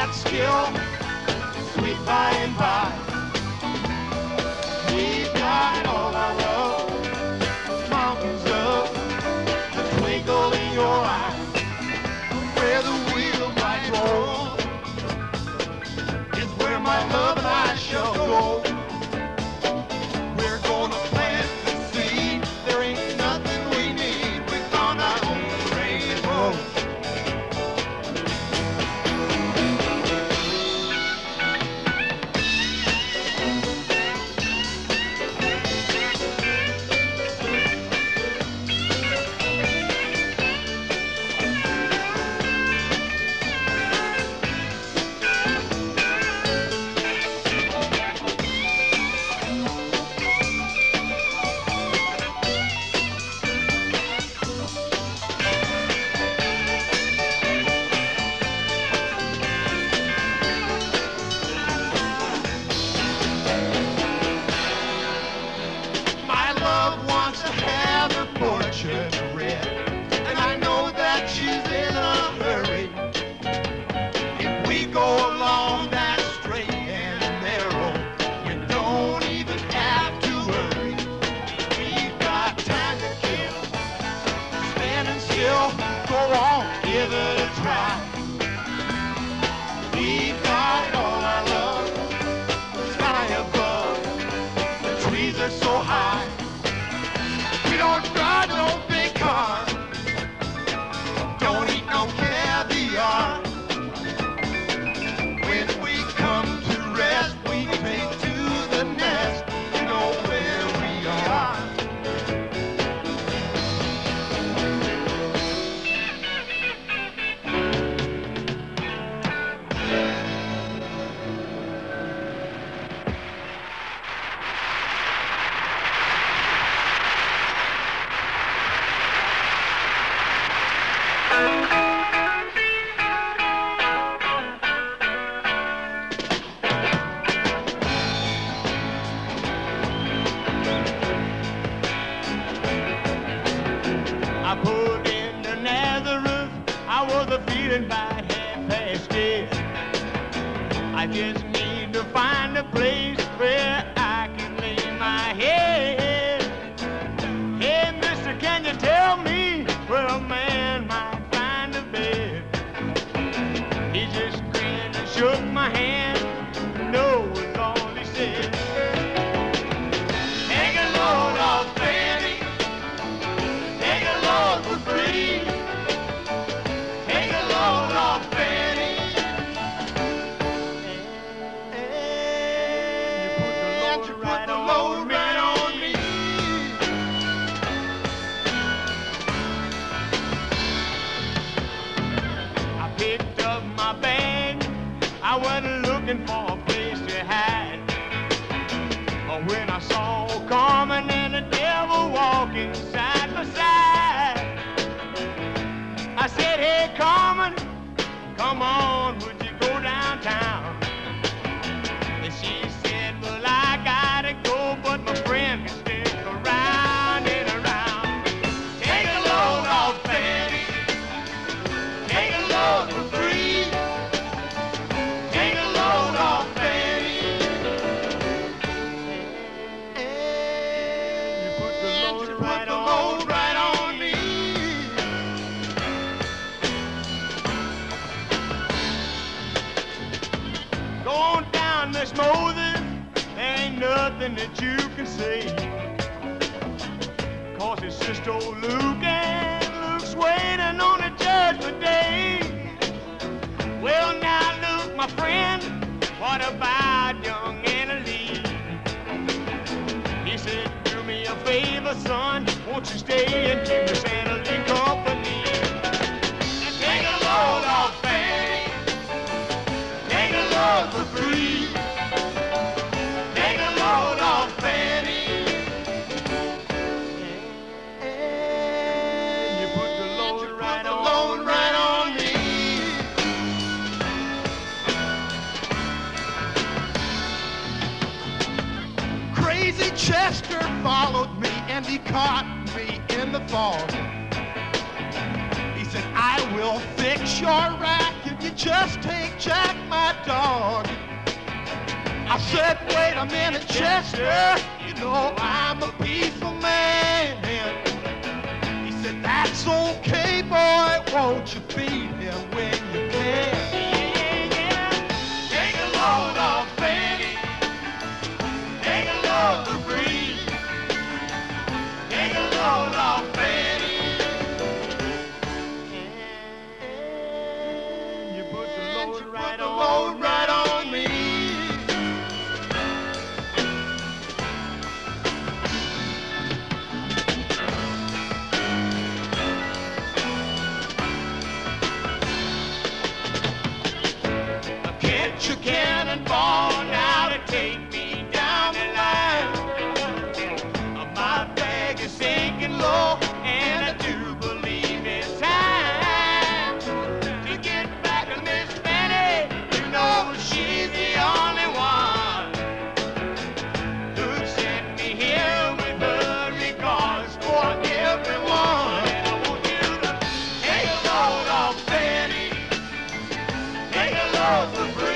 that skill, sweet by and by. We've got all our love, mountains of the twinkle in your eye, where the wheel might roll, is where my love and I shall go. We're gonna plant the seed, there ain't nothing we need, we found our own rainbow. Chester followed me and he caught me in the fog. He said, I will fix your racket you just take Jack, my dog? I said, wait a minute, Chester, you know I'm a peaceful man. He said, that's okay, boy, won't you feed him when you can? Take a load off Fanny, take a load to breathe, take a load off Fanny. And you put the load right on me. Your cannonball now to take me down the line. My bag is sinking low, and I do believe it's time to get back to Miss Fanny. You know she's the only one who sent me here with her regards for everyone. And I want you to take a load off Fanny, take a load for free.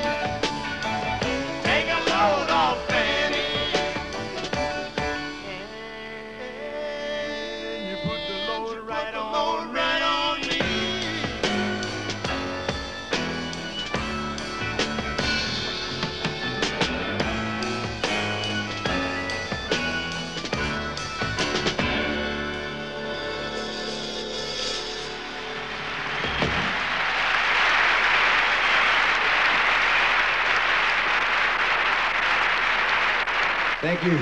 Thank you.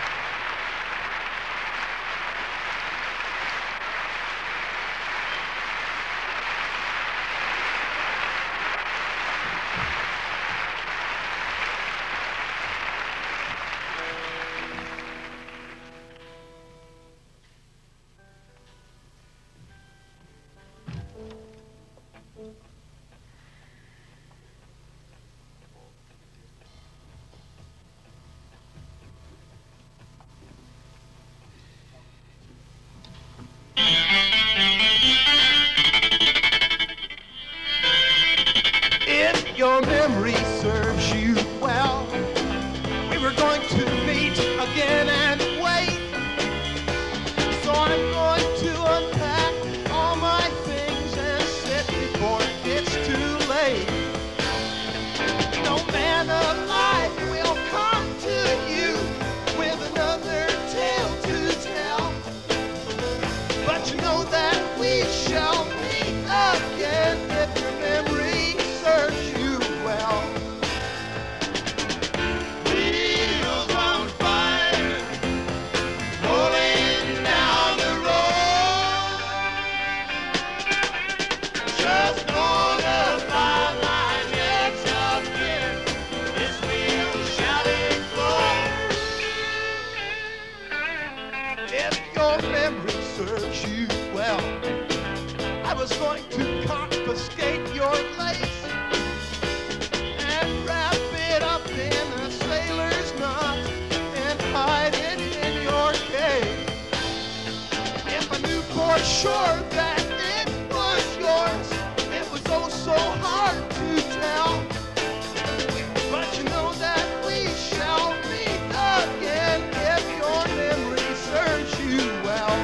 If your memory serves you well, we were going to meet again and wait. So I'm going to unpack all my things and sit before it's too late. No man alive will come to you with another tale to tell. But you know that we shall meet again if your memory serves you well. Wheels on fire, rolling down the road. Just gonna find my next again. This wheel shall explode. If your memory serves you well, I was going to confiscate your lace and wrap it up in a sailor's knot and hide it in your cave. If I knew for sure that it was yours, it was oh so hard to tell. But you know that we shall meet again if your memory serves you well.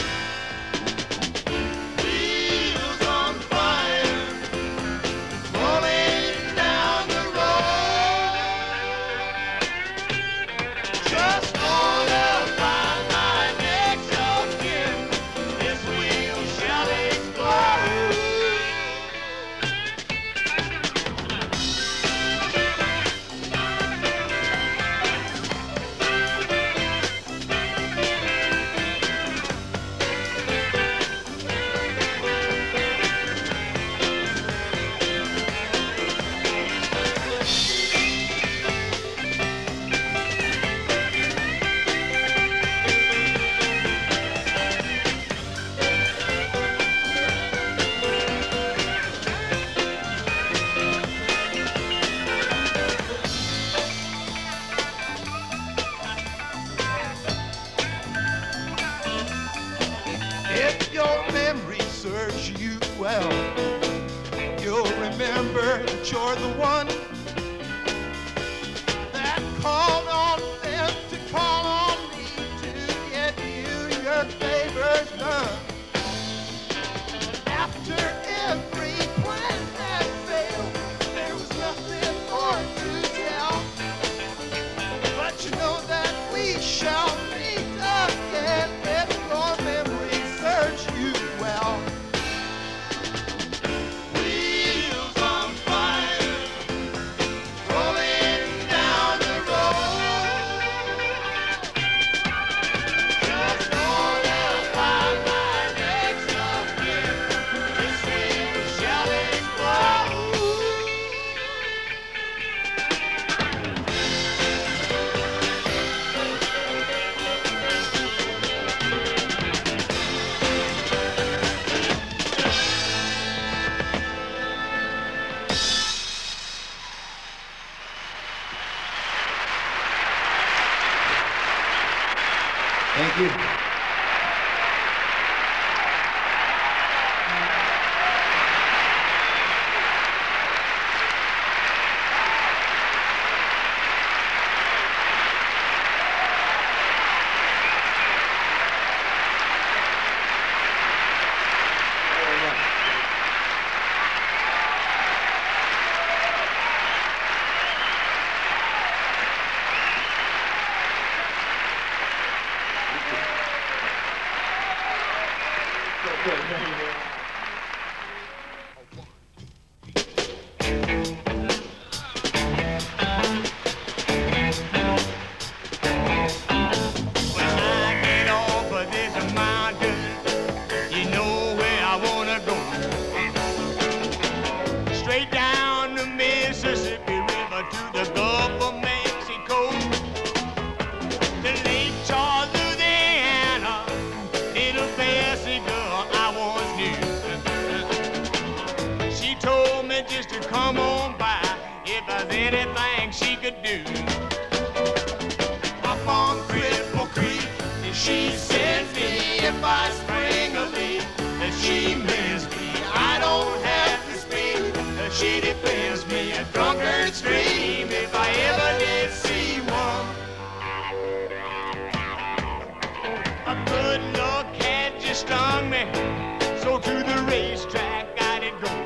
Wheels on fire, rolling down the road. Just gonna find my next again. This wheel shall that you're the one that called on them to call on me to get you your favors done. After every plan had failed, there was nothing more to tell. But you know that we shall meet again if your memory serves you well. Wheels on fire, rolling down the road. Just gonna find my next of kin. This way shall explode. Thank you. When I get off of this mountain, you know where I wanna go. Straight down the Mississippi River to the Gulf of Mexico, to Lake Charles, Louisiana, little Bessie girl I once knew. She told me just to come on by if there's anything she could do. Up on Cripple Creek, and she sends me if I spring a leak. And she mends me, I don't have to speak. She defends me a drunkard stream if I ever did see one. A good luck had just stung me, so to the racetrack I did go.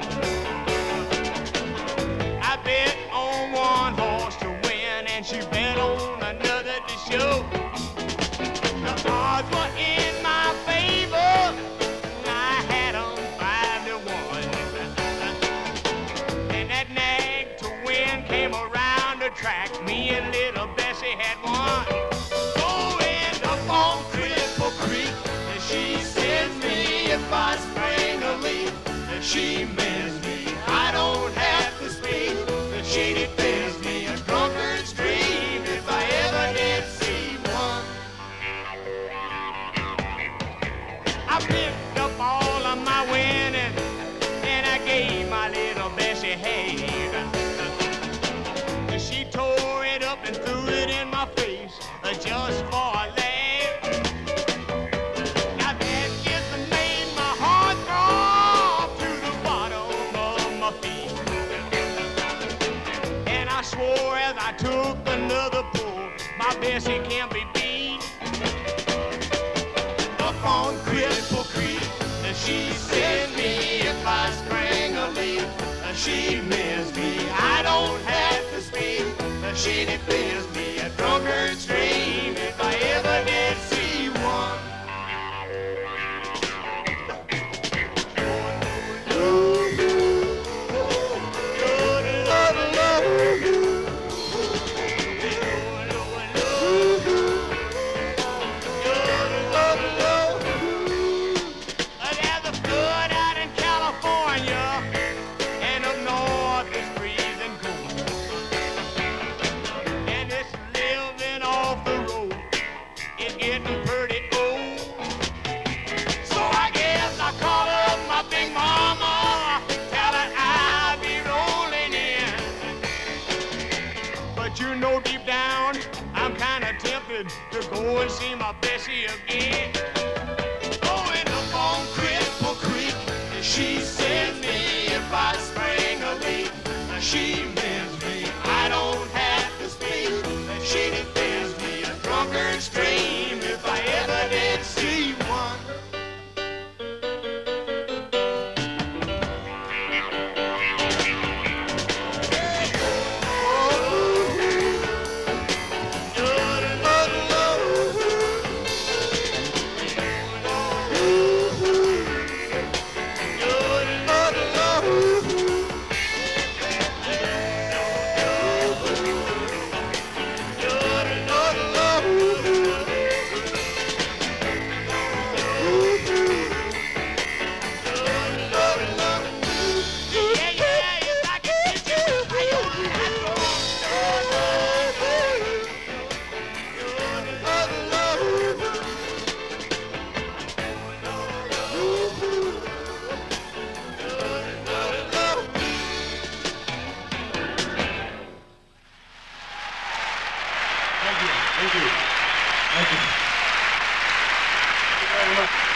I bet on one horse to win, and she bet on another to show. The odds were in my favor, and I had 'em 5-1. And that nag to win came around the track. Me and little Bessie had won. Going up on Cripple Creek, and she sends me if I spring a leak. And she mends me, I don't have to speak. And she defends me a drunkard stream if I ever did see one. I picked up all of my winning, and I gave my little Bessie half. She tore it up and threw it in my face just for a laugh. Now that just made my heart throb to the bottom of my feet. And I swore as I took another pull, my Bessie can't be beat. Up on Cripple Creek, and she sends me if I spring a leak. She mends me, I don't have to speak. She defends me a drunkard stream if I ever did see one. There's a flood out in California, and up north it's freezing cold. And this living off the road is getting pretty old. So I guess I call up my big mama, tell her I'll be rolling in. But you know deep down, I'm kind of tempted to go and see my Bessie again. Going up on Cripple Creek, and she sends me if I spring a leak. She mends me, I don't have to speak. She defends me, a drunkard stream, if I ever did see one. Thank you. Thank you. Thank you very much.